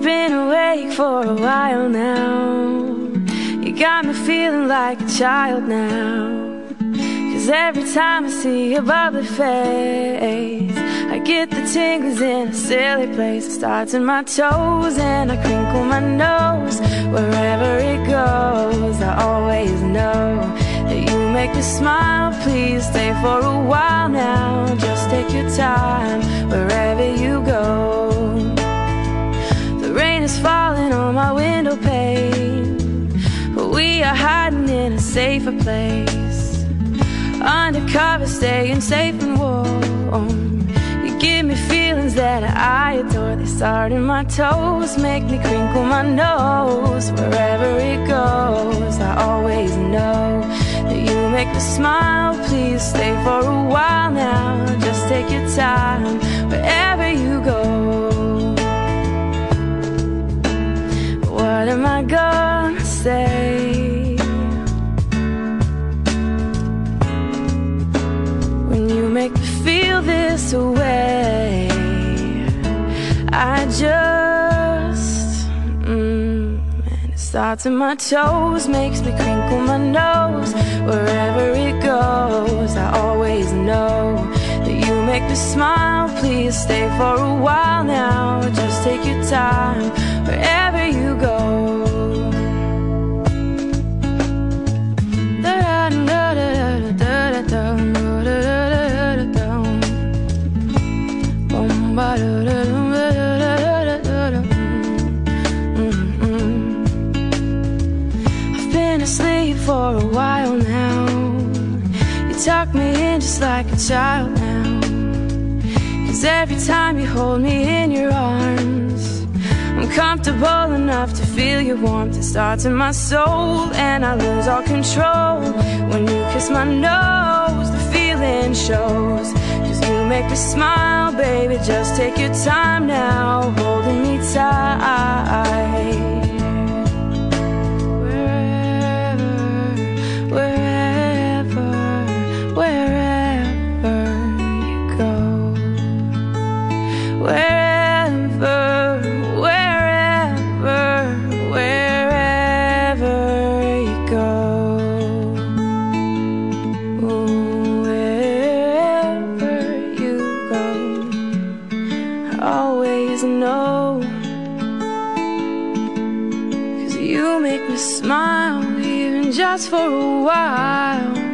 been awake for a while now. You got me feeling like a child now. 'Cause every time I see your bubbly face, I get the tingles in a silly place. It starts in my toes and I crinkle my nose. Wherever it goes, I always know that you make me smile. Please stay for a while now. Just take your time wherever you go. The rain is falling on my window pane, but we are hiding in a safer place. Undercover, staying safe and warm. You give me feelings that I adore. They start in my toes, make me crinkle my nose. Wherever it goes, I always know that you make me smile. Please stay for a while now. Just take your time wherever you go. What am I gonna say? Make me feel this way. I just and it starts in my toes, makes me crinkle my nose. Wherever it goes, I always know that you make me smile. Please stay for a while now. Just take your time wherever you go. I've been asleep for a while now. You tuck me in just like a child now. 'Cause every time you hold me in your arms, I'm comfortable enough to feel your warmth. It starts in my soul and I lose all control. When you kiss my nose, the feeling shows. You make me smile, baby, just take your time now, holding me tight. Wherever you go. Wherever you go. Always know, 'cause you make me smile, even just for a while.